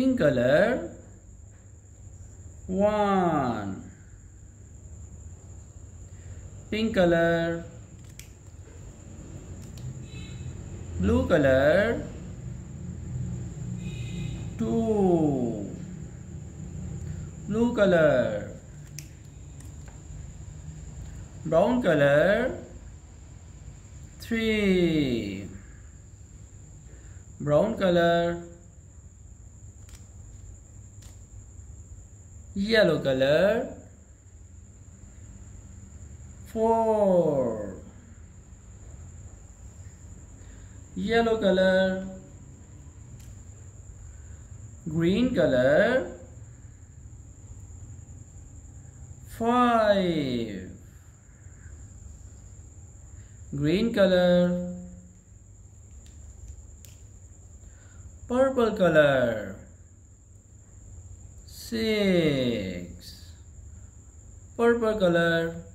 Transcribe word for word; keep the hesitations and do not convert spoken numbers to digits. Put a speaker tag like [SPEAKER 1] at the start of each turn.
[SPEAKER 1] Pink color, one. Pink color, blue color, two. Blue color, brown color, three. Brown color, yellow color, four. Yellow color, green color, five. Green color, purple color, six. Purple color,